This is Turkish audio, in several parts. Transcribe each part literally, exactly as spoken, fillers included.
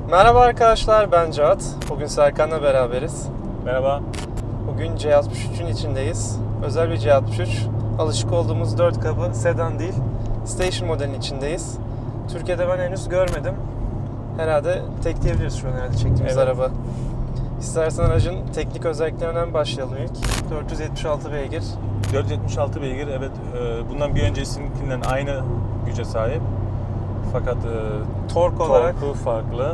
Merhaba arkadaşlar, ben Cihat. Bugün Serkan'la beraberiz. Merhaba. Bugün C altmış üçün içindeyiz. Özel bir C altmış üç. Alışık olduğumuz dört kapı sedan değil, station modelin içindeyiz. Türkiye'de ben henüz görmedim. Herhalde tek diyebiliriz şu an herhalde çektiğimiz evet. araba. İstersen aracın teknik özelliklerinden başlayalım ilk. dört yüz yetmiş altı beygir. dört yüz yetmiş altı beygir, evet. Bundan bir öncesinkinden aynı güce sahip. Fakat tork olarak torku farklı.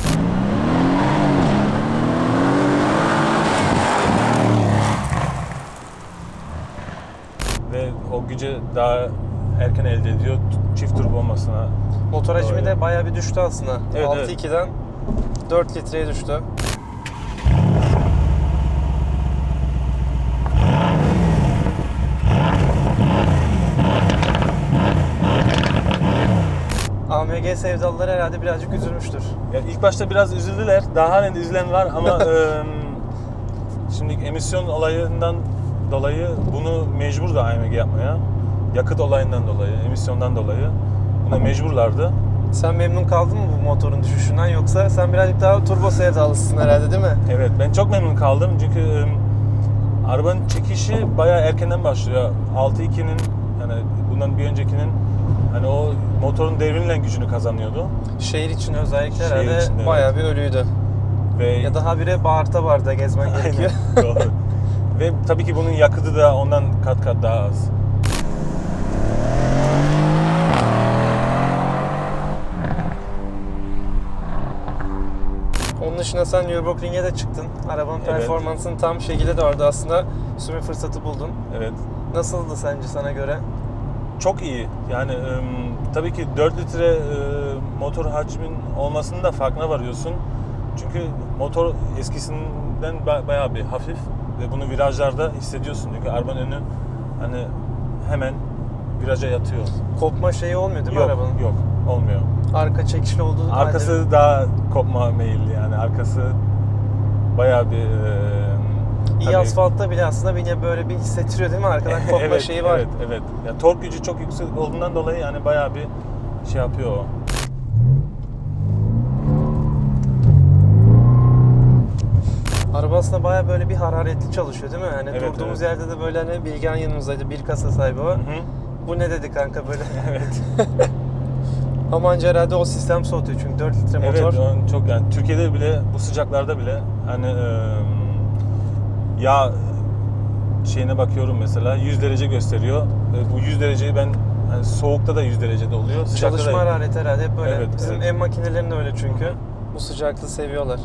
Ve o güce daha erken elde ediyor çift turbo olmasına. Motor hacmi de bayağı bir düştü aslında. Evet, altı evet. iki'den dört litreye düştü. A M G sevdalıları herhalde birazcık üzülmüştür. Ya ilk başta biraz üzüldüler. Daha halen de üzülen var ama e, şimdi emisyon olayından dolayı bunu mecbur da A M G yapmaya. Yakıt olayından dolayı, emisyondan dolayı buna mecburlardı. Sen memnun kaldın mı bu motorun düşüşünden, yoksa sen birazcık daha turbo sevdalısın herhalde, değil mi? Evet, ben çok memnun kaldım çünkü e, arabanın çekişi bayağı erkenden başlıyor. altı iki'nin yani bundan bir öncekinin hani o motorun devriyle gücünü kazanıyordu. Şehir için özellikle Şehir herhalde içinde, bayağı bir ölüydü. Ve Ya da habire bağırta bağırta gezmen gerekiyor. Aynen, doğru. Ve tabii ki bunun yakıtı da ondan kat kat daha az. Onun dışında sen Nürburgring'e de çıktın. Arabanın Evet. performansını tam şekilde de orada aslında sürme fırsatı buldun. Evet. Nasıldı sence sana göre? Çok iyi. Yani e, tabii ki dört litre e, motor hacmin olmasının da farkına varıyorsun. Çünkü motor eskisinden ba- bayağı bir hafif ve bunu virajlarda hissediyorsun. Çünkü arabanın önü hani hemen viraja yatıyor. Kopma şeyi olmuyor değil mi Yok, arabanın? yok. Olmuyor. Arka çekişli olduğu Arkası halde daha kopma meyilli yani. Arkası bayağı bir e, iyi tabii- asfaltta bile aslında yine böyle bir hissettiriyor değil mi? Arkadan kopma evet, şeyi var. Evet, evet. Ya tork gücü çok yüksek olduğundan dolayı yani bayağı bir şey yapıyor o. Araba aslında bayağı böyle bir hararetli çalışıyor değil mi? Hani Evet, durduğumuz evet. yerde de böyle hani Bilgehan yanımızdaydı, bir kasa sahibi o. Hı hı. Bu ne dedi kanka böyle? Evet. Ama anca herhalde o sistem soğutuyor çünkü dört litre motor. Evet, on- çok yani Türkiye'de bile bu sıcaklarda bile hani e, yağ şeyine bakıyorum mesela yüz derece gösteriyor. E, bu yüz dereceyi ben hani soğukta da yüz derecede oluyor. Sıcakta Çalışma da harareti herhalde hep böyle. Evet, Bizim evet. ev makinelerinin öyle çünkü. Bu sıcaklığı seviyorlar.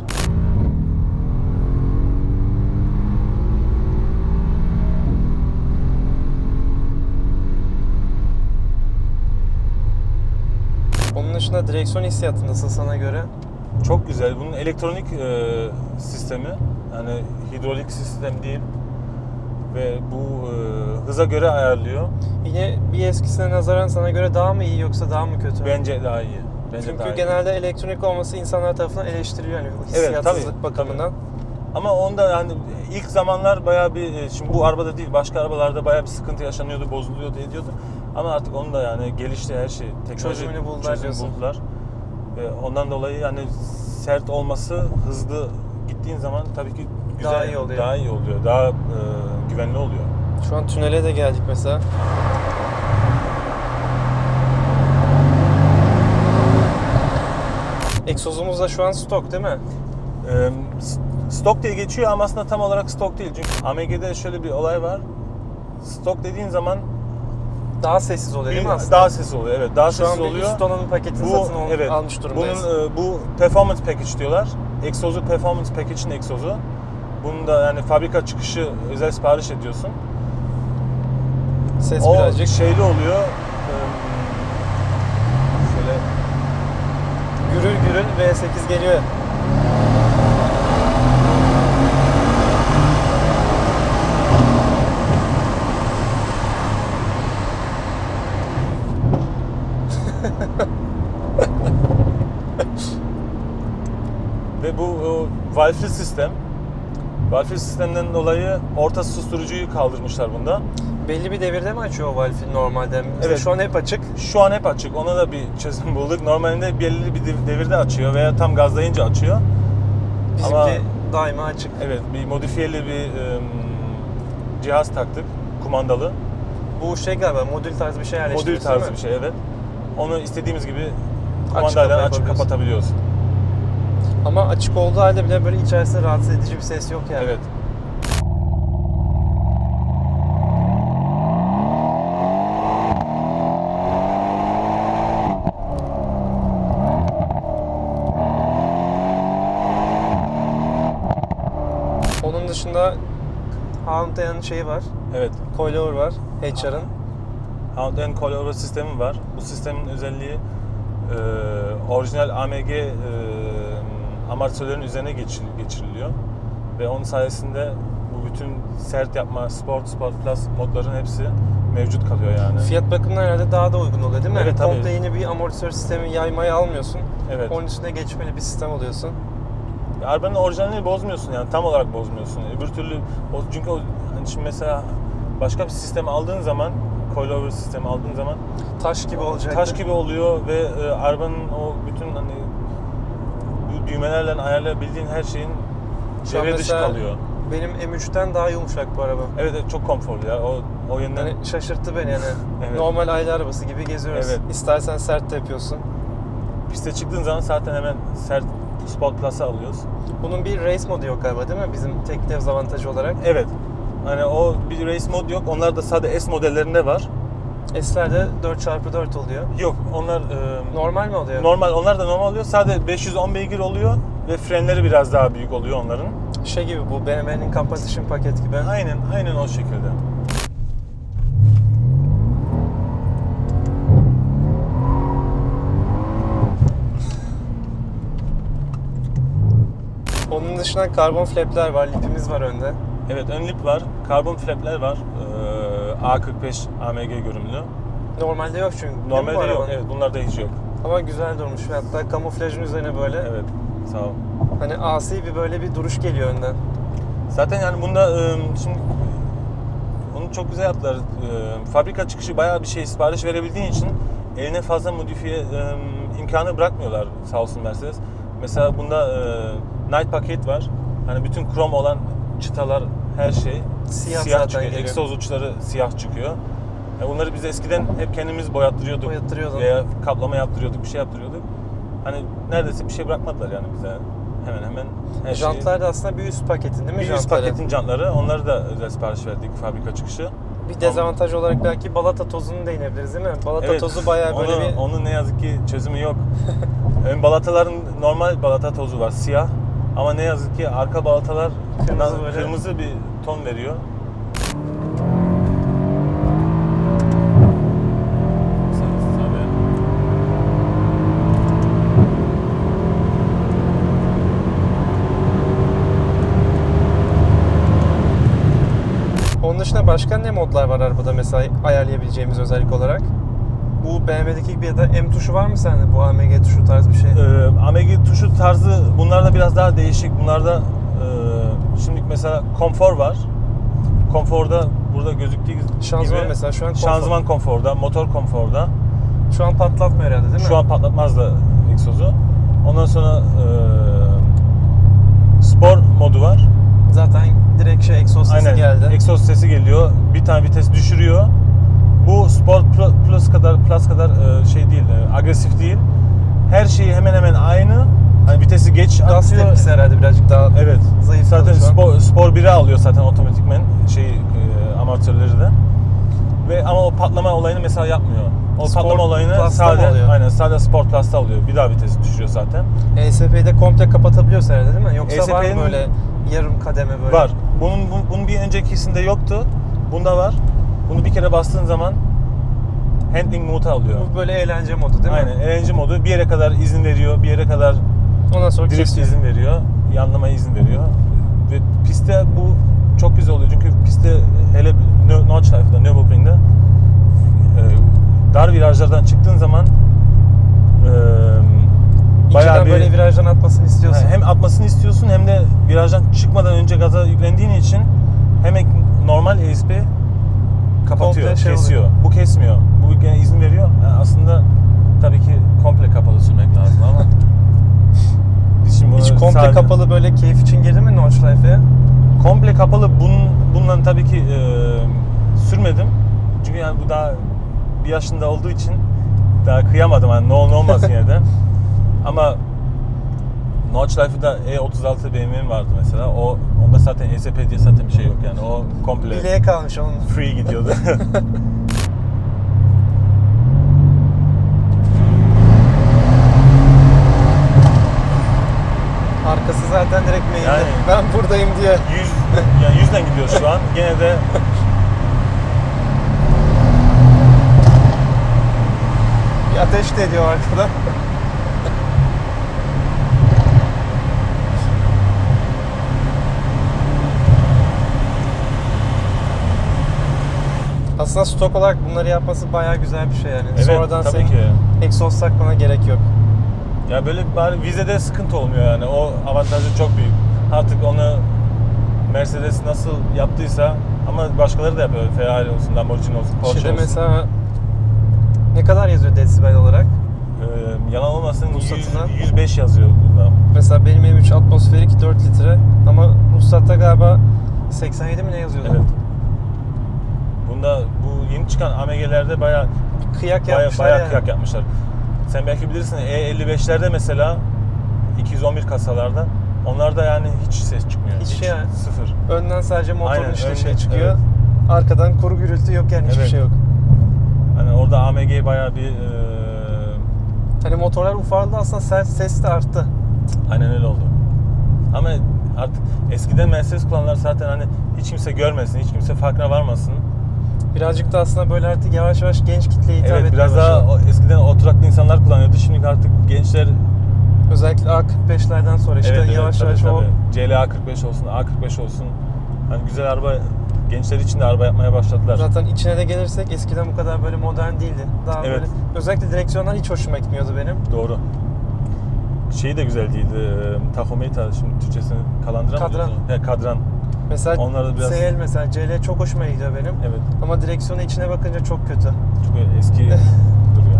Onun dışında direksiyon hissiyatı nasıl sana göre? çok güzel. Bunun elektronik e, sistemi yani hidrolik sistem değil ve bu e, hıza göre ayarlıyor. Yine bir eskisine nazaran sana göre daha mı iyi yoksa daha mı kötü? Bence daha iyi. Bence Çünkü daha iyi. genelde elektronik olması insanlar tarafından eleştiriliyor yani bu hissiyatsızlık tabii, bakımından. Ama onda yani ilk zamanlar bayağı bir, şimdi bu arabada değil başka arabalarda bayağı bir sıkıntı yaşanıyordu, bozuluyordu, ediyordu. Ama artık onu da yani gelişti her şey. Teknoloji Çözümünü buldular diyorsun. buldular. Ve ondan dolayı yani sert olması, hızlı gittiğin zaman tabii ki güzel, Daha iyi oluyor. Daha iyi oluyor. Daha e, güvenli oluyor. Şu an tünele de geldik mesela. Egzozumuz da şu an stok değil mi? E, stok diye geçiyor ama aslında tam olarak stok değil. Çünkü A M G'de şöyle bir olay var. Stok dediğin zaman Daha sessiz oluyor değil mi bir- aslında? daha sessiz oluyor. Evet, daha Şu an sessiz bir oluyor. üst donanım paketini Bu, satın al- evet, almış durumdayız. Bunun e, bu performance package diyorlar. Egzozu performance package'in egzozu. Bunun da yani fabrika çıkışı özel sipariş ediyorsun. Ses O birazcık şeyli oluyor. e, Şöyle gürül gürül V sekiz geliyor. ve bu o, valfli sistem. Valve sistemden dolayı orta susturucuyu kaldırmışlar bunda. Belli bir devirde mi açıyor o valfi normalde? Mesela Evet. şu an hep açık. Şu an hep açık. Ona da bir çözüm bulduk. Normalde belirli bir devirde açıyor veya tam gazlayınca açıyor. Bizimki Ama daima açık. evet, bir modifiyeli bir ım, cihaz taktık, kumandalı. Bu şey galiba modül tarzı bir şey Modül yerleştiriyorsun tarzı değil mi? bir şey, evet. Onu istediğimiz gibi Açık kumandayla kapa açıp yapabiliyorsun. kapatabiliyoruz. Ama açık olduğu halde bile böyle içerisinde rahatsız edici bir ses yok yani. Evet. Onun dışında Hound'un şeyi var. Evet. Coilover var. H R'ın. Hound and Coilover sistemi var. Bu sistemin özelliği e, orijinal A M G e, amortisörlerin üzerine geçir- geçiriliyor. Ve onun sayesinde bu bütün sert yapma, Sport, Sport Plus modların hepsi mevcut kalıyor yani. Fiyat bakımından herhalde daha da uygun oluyor değil mi? Evet, Yani komple tabii. yeni bir amortisör sistemi yaymayı almıyorsun. Evet. Onun üstüne geçmeli bir sistem oluyorsun. Arabanın orijinalini bozmuyorsun yani, tam olarak bozmuyorsun. Öbür türlü o, çünkü o, hani şimdi mesela başka bir sistem aldığın zaman, coilover sistemi aldığın zaman Taş gibi olacak. taş gibi oluyor ve e, arabanın o bütün hani bu düğmelerle ayarlayabildiğin her şeyin Şu an devre dışı mesela kalıyor. Benim M üçten daha yumuşak bu araba. Evet, evet, çok konforlu ya. O o yönden Yani şaşırttı beni yani. Evet. Normal aile arabası gibi geziyoruz. Evet. İstersen sert de yapıyorsun. piste çıktığın zaman zaten hemen sert Sport Plus'a alıyoruz. Bunun bir race modu yok galiba değil mi? Bizim tek dezavantajı olarak. Evet. Hani o bir race mod yok. Onlar da sadece S modellerinde var. S'lerde dört çarpı dört oluyor. Yok, onlar e, Normal mi oluyor? normal. Onlar da normal oluyor. Sadece beş yüz on beygir oluyor ve frenleri biraz daha büyük oluyor onların. Şey gibi bu B M W'nin competition paket gibi. Aynen, aynen o şekilde. Onun dışında karbon flapler var, lipimiz var önde. Evet, ön lip var, karbon flapler var. Ee, A kırk beş A M G görünümlü. Normalde yok çünkü. değil mi bu Normalde yok, arabanın? evet, bunlarda hiç yok. Ama güzel durmuş. Hatta kamuflajın üzerine böyle. Evet, sağ ol. Hani asi bir böyle bir duruş geliyor önden. Zaten yani bunda e, şimdi onu çok güzel yaptılar. E, fabrika çıkışı bayağı bir şey sipariş verebildiğin için eline fazla modifiye e, imkanı bırakmıyorlar sağ olsun Mercedes. Mesela bunda e, Night paket var. Hani bütün krom olan çıtalar, her şey Siyah siyah zaten çıkıyor. geliyor. Egzoz uçları siyah çıkıyor. Yani bunları biz eskiden hep kendimiz boyattırıyorduk. Boyattırıyordun. Veya kaplama yaptırıyorduk, bir şey yaptırıyorduk. Hani neredeyse bir şey bırakmadılar yani bize. Hemen hemen her şeyi. Jantlar da aslında bir üst paketin değil mi Bir üst jantları? paketin jantları, onları da özel sipariş verdik fabrika çıkışı. Bir dezavantaj olarak belki balata tozunu değinebiliriz değil mi? Balata Evet, tozu bayağı böyle onu, bir... Onun ne yazık ki çözümü yok. Ön balataların normal balata tozu var, siyah. Ama ne yazık ki arka balatalar Kırmızı na- böyle. kırmızı bir ton veriyor. Onun dışında başka ne modlar var arabada mesela ayarlayabileceğimiz özellik olarak? Bu B M W'deki gibi ya da M tuşu var mı sende? Bu A M G tuşu tarzı bir şey. Ee, A M G tuşu tarzı bunlarda biraz daha değişik. Bunlarda e, şimdi mesela konfor var. Konforda burada gözüktüğü gibi Şanzıman mesela şu an konfor. şanzıman konforda, motor konforda. Şu an patlatmıyor herhalde değil mi? Şu an patlatmaz da egzozu. Ondan sonra e, spor modu var. Zaten direkt şey egzoz sesi Aynen. geldi. Egzoz sesi geliyor. Bir tane vites düşürüyor. Bu Sport Plus kadar Plus kadar e, şey değil, e, agresif değil. Her şeyi hemen hemen aynı. Hani vitesi geç Gaz atıyor. tepkisi herhalde birazcık daha Evet. zayıf Zaten kalıyor şu an. Spor, Spor bire alıyor zaten otomatikmen şey e, amortisörleri de. Ve ama o patlama olayını mesela yapmıyor. O Sport patlama olayını Plus'ta mı sadece oluyor? aynen sadece Sport Plus'ta alıyor. Bir daha vitesi düşürüyor zaten. E S P'yi de komple kapatabiliyoruz herhalde değil mi? Yoksa var mı E S P'nin böyle yarım kademe böyle? Var. Bunun bu- bunun bir öncekisinde yoktu. Bunda var. Bunu bir kere bastığın zaman handling modu alıyor. Bu böyle eğlence modu değil mi? Aynen. Eğlence modu bir yere kadar izin veriyor, bir yere kadar Ondan sonra drift kesiyor. izin veriyor, yanlamaya izin veriyor. Ve pistte bu çok güzel oluyor çünkü pistte hele Nö- Nordschleife'da, Nürburgring'de e, dar virajlardan çıktığın zaman e, bayağı bir böyle virajdan atmasını istiyorsun. hem atmasını istiyorsun hem de virajdan çıkmadan önce gaza yüklendiğin için hem normal E S P kapatıyor, şey kesiyor. oluyor. Bu kesmiyor. Bu gene izin veriyor. Yani aslında tabii ki komple kapalı sürmek lazım ama biz şimdi Hiç bunu komple sadece- kapalı böyle keyif için girdi mi Nordschleife'ye? komple kapalı bunun bundan tabii ki e, sürmedim. Çünkü yani bu daha bir yaşında olduğu için daha kıyamadım. Yani ne olur ne olmaz yine de. Ama Nordschleife'da E otuz altı B M W'm vardı mesela. O onda zaten E S P diye zaten bir şey yok yani. O komple Bileğe kalmış onun. free gidiyordu. Arkası zaten direkt meyilli. Yani- Ben buradayım diye. yüz yani yüzden gidiyor şu an. Gene de Bir ateş de ediyor arkadan. Aslında stok olarak bunları yapması bayağı güzel bir şey yani. evet Sonradan tabii senin ki. egzoz takmana gerek yok. Ya böyle bari vizede sıkıntı olmuyor yani. O avantajı çok büyük. Artık onu Mercedes nasıl yaptıysa ama başkaları da yapıyor. Ferrari olsun, Lamborghini olsun, Porsche Şeyde olsun. mesela ne kadar yazıyor desibel olarak? Ee, yalan olmasın Ruhsatına. yüz, yüz beş yazıyor bunda. Mesela benim M üç atmosferik dört litre ama ruhsatta galiba seksen yedi mi ne yazıyordu? Evet. Bunda bu yeni çıkan A M G'lerde bayağı Kıyak bayağı, yapmışlar bayağı yani. kıyak yapmışlar. Sen belki bilirsin E elli beşlerde mesela iki yüz on bir kasalarda onlarda yani hiç ses çıkmıyor. Hiç şey yani. Sıfır. Önden sadece motorun Aynen, işte önde, şey çıkıyor. evet. Arkadan kuru gürültü yok yani hiçbir Evet. şey yok. Hani orada A M G bayağı bir e, Hani motorlar ufaldı aslında ses, ses de arttı. aynen öyle oldu. Ama artık eskiden Mercedes kullananlar zaten hani hiç kimse görmesin, hiç kimse farkına varmasın. Birazcık da aslında böyle artık yavaş yavaş genç kitleye hitap Evet etmeye biraz daha başladı. o- eskiden oturaklı insanlar kullanıyordu. Şimdi artık gençler Özellikle A kırk beşlerden sonra işte evet, evet, yavaş tabii, yavaş tabii. o C L A kırk beş olsun, A kırk beş olsun. Hani güzel araba gençler için de araba yapmaya başladılar. zaten içine de gelirsek eskiden bu kadar böyle modern değildi. Daha Evet. böyle özellikle direksiyonlar hiç hoşuma gitmiyordu benim. Doğru. Şeyi de güzel değildi. E, tachometer şimdi Türkçesini kalandıran mı Kadran. diyorsun? He, kadran. Mesela Onlar da biraz- S L mesela C L çok hoşuma gidiyor benim. Evet. Ama direksiyonu içine bakınca çok kötü. Çok eski duruyor.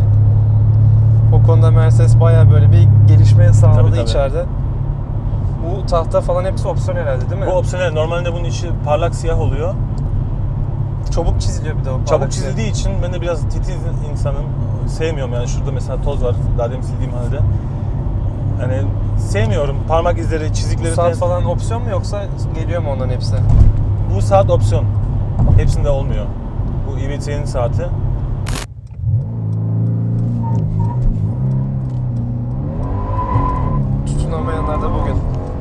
O konuda Mercedes bayağı böyle bir gelişmeye sağladı Tabii, tabii. içeride. Bu tahta falan hepsi opsiyon herhalde değil mi? Bu opsiyonel. Normalde bunun içi parlak siyah oluyor. Çabuk çiziliyor bir de o. Çabuk parlak şey. çizildiği için ben de biraz titiz insanım. Sevmiyorum yani şurada mesela toz var. Daha demin sildiğim halde. Yani sevmiyorum parmak izleri, Bu çizikleri. saat tez- falan opsiyon mu yoksa geliyor mu onların hepsi? Bu saat opsiyon. Hepsinde olmuyor. Bu E V T'nin saati. Tutunamayanlar da bugün.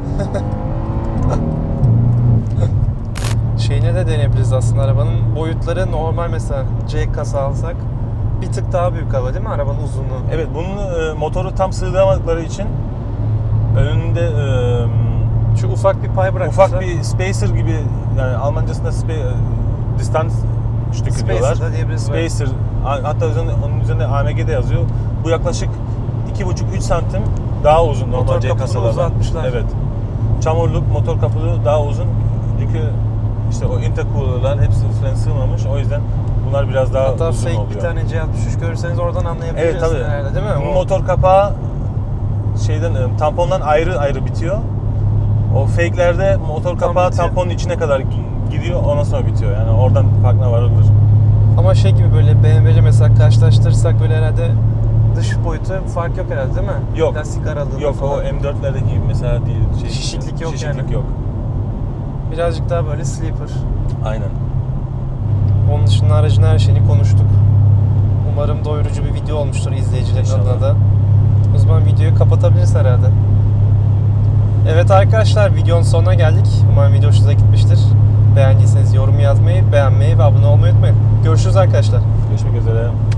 Şeyine de deneyebiliriz aslında arabanın boyutları normal mesela C kasa alsak bir tık daha büyük hava değil mi arabanın uzunluğu? Evet bunun e, motoru tam sığdıramadıkları için önünde e, Şu ufak bir pay bırakmışlar. ufak bir spacer gibi yani Almancasında spe, distans stückü Spacer diyorlar. da diyebiliriz Spacer. Hatta üzerinde, onun üzerinde A M G'de yazıyor. Bu yaklaşık iki buçuk üç santim daha uzun normal Motor C kaputunu kasalardan. uzatmışlar. Evet. Çamurluk motor kaputu daha uzun. Çünkü işte o intercooler'lar hepsi üstüne sığmamış. O yüzden bunlar biraz daha Hatta uzun fake oluyor. bir tane C altmış üç görürseniz oradan anlayabilirsiniz Evet tabii. herhalde değil mi? Bunun O- motor kapağı şeyden e, tampondan ayrı ayrı bitiyor. O fake'lerde motor Tam kapağı bitiyor. tamponun içine kadar gi- gidiyor. Ondan sonra bitiyor. Yani oradan farkına varılır. Ama şey gibi böyle B M W'li mesela karşılaştırırsak böyle herhalde dış boyutu fark yok herhalde değil mi? Yok. Lastik aralığında Yok falan. o M dörtlerdeki gibi mesela değil. Şey, Şişiklik yok şişiklik yani. yok. Birazcık daha böyle sleeper. Aynen. Onun dışında aracın her şeyini konuştuk. Umarım doyurucu bir video olmuştur izleyicilerin İnşallah. adına da. O zaman videoyu kapatabiliriz herhalde. Evet arkadaşlar videonun sonuna geldik. Umarım video hoşunuza gitmiştir. Beğendiyseniz yorum yazmayı, beğenmeyi ve abone olmayı unutmayın. Görüşürüz arkadaşlar. Görüşmek üzere.